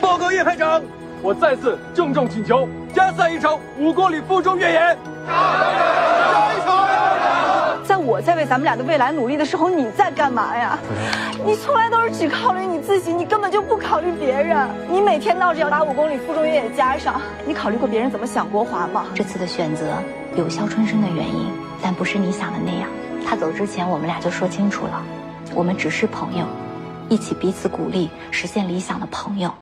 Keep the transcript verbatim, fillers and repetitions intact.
报告叶排长，我再次郑重请求加赛一场五公里负重越野。加一场！ 在我在为咱们俩的未来努力的时候，你在干嘛呀？你从来都是只考虑你自己，你根本就不考虑别人。你每天闹着要把五公里负重越野加上，你考虑过别人怎么想国华吗？ 这次的选择有肖春生的原因，但不是你想的那样。他走之前，我们俩就说清楚了，我们只是朋友，一起彼此鼓励，实现理想的朋友。